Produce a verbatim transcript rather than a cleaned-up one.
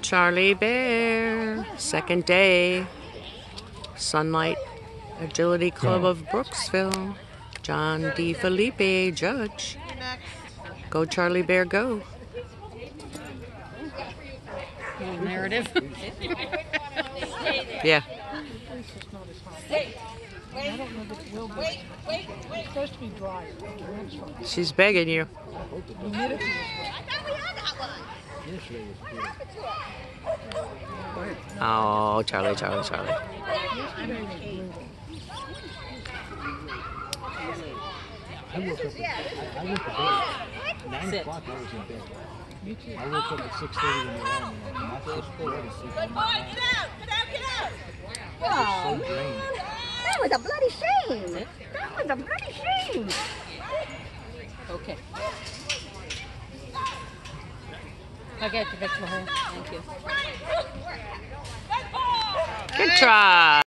Charlie Bear, second day, Sunlight Agility Club of Brooksville, John DeFilippi, judge. Go Charlie Bear, go. Narrative. Yeah. Wait, wait, wait, wait. It's supposed to be dry. She's begging you. Humidity is I thought we had that one. Oh, Charlie, Charlie, Charlie. I woke up at, I, I went to bed. Nine o'clock I was in bed. Me too. I woke up at six thirty in the morning. And I was just ready to sleep. Good boy, get out, get out, get out. I was so drained. That was a bloody shame. That was a bloody shame. Okay. I got you, Victor. Thank you. Good try.